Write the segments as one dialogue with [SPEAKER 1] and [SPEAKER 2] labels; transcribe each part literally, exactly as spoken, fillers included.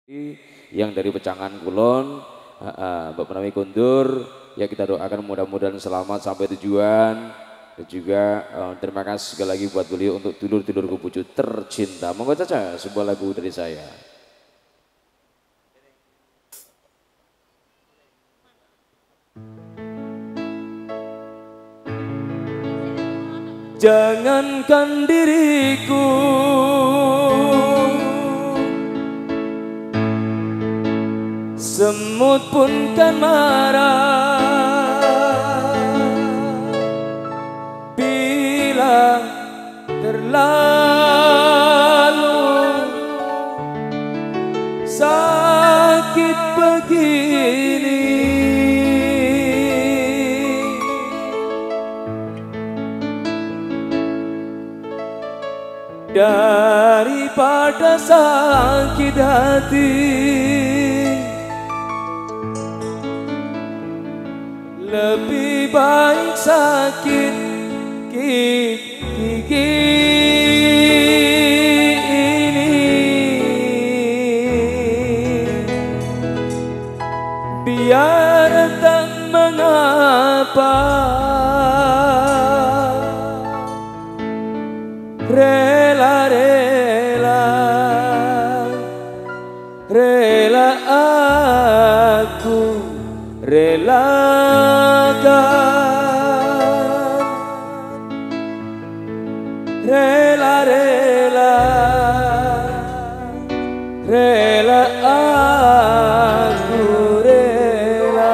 [SPEAKER 1] yang dari Pecangan Kulon, Mbak Menawi Kundur, ya kita doakan mudah-mudahan selamat sampai tujuan. Dan juga uh, terima kasih sekali lagi buat beliau untuk dulur-dulur Kubucu tercinta. Monggo saja sebuah lagu dari saya. Jangankan diriku, semut pun kan marah bila terlalu sakit begini. Daripada sakit hati, lebih baik sakit gigi ini. Biar tak mengapa, rela-rela, rela aku relakan, rela-rela, rela aku rela.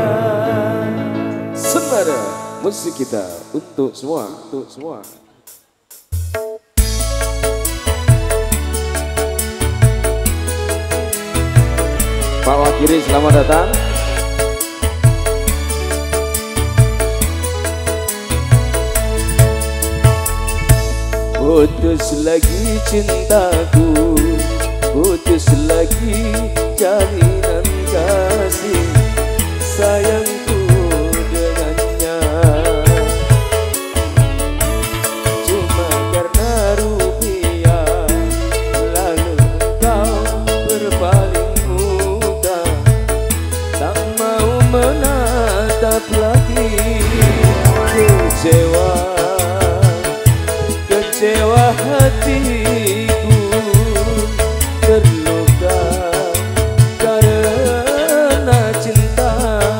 [SPEAKER 1] Sembara musik kita untuk semua, untuk semua. Pak Wakiri, selamat datang. Putus lagi cintaku, putus lagi jalinan kasih sayangku dengannya. Cuma karena rupiah, lalu engkau berpaling muka, tak mau menatap lagi. Kecewa, kecewa hatiku, terluka karena cinta.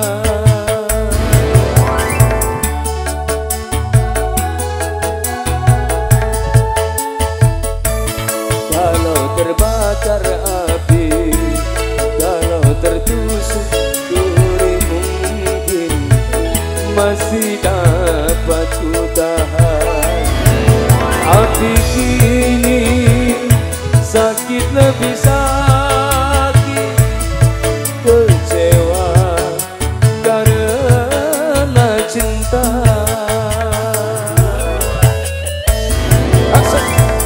[SPEAKER 1] Kalau terbakar api, kalau tertusuk duri, mungkin masih dapat ku tahan. Hati kini sakit lebih sakit, kecewa karena cinta. Asal.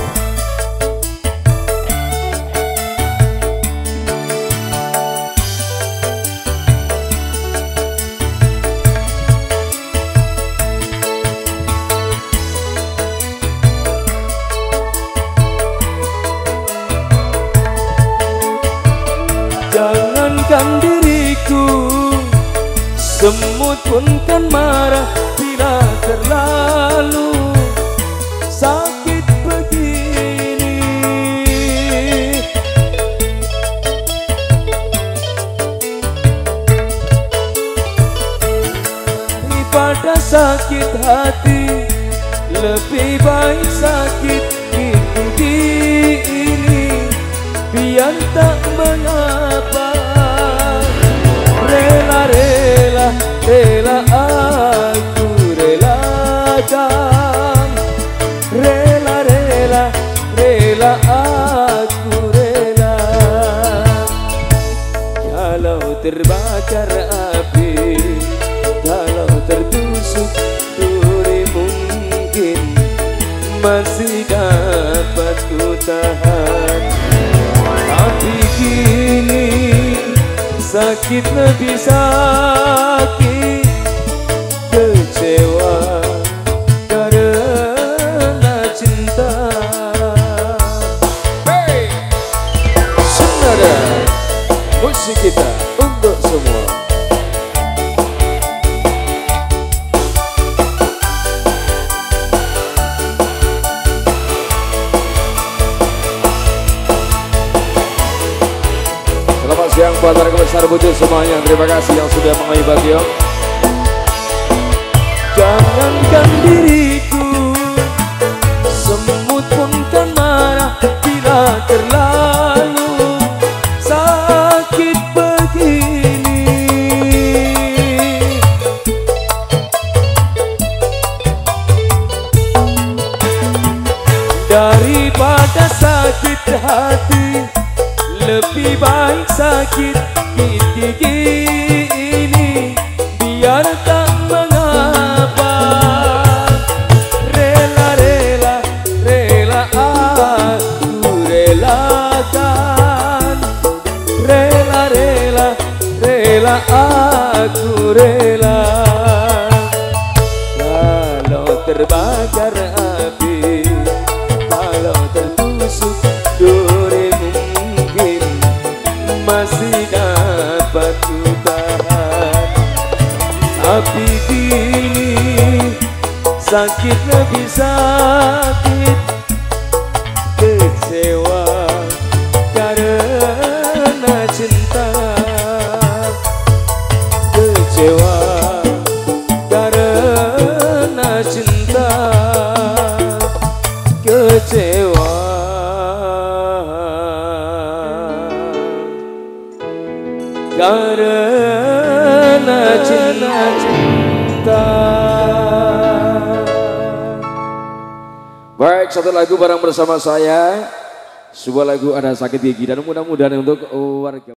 [SPEAKER 1] Jangankan diriku, semut pun kan marah bila terlalu sakit begini. Daripada sakit hati, lebih baik sakit gigi ini. Biar tak mengapa, rela-rela, rela aku relakan, rela-rela, rela aku rela. Kalau terbakar api, kalau tertusuk duri, mungkin masih dapat ku tahan. Tapi kini sakit lebih sakit, kecewa karena cinta. Hey, saudara. musik kita untuk semua. Selamat siang buat warga besar Bujur semuanya. Terima kasih yang sudah mengambil bagian. Jangankan diriku, semut pun kan marah bila terlalu sakit begini. Daripada sakit hati, lebih baik sakit gigi ini. Biar tak mengapa, rela-rela, rela aku relakan. Rela-rela, rela aku rela. Kalau terbakar api, kalau tertusuk duri, mungkin masih dapat ku tahan. Tapi kini sakit lebih sakit, kecewa karena cinta. Kecewa karena cinta. Kecewa karena cinta. Baik, satu lagu bareng bersama saya. Sebuah lagu Ada Sakit Gigi, dan mudah-mudahan untuk warga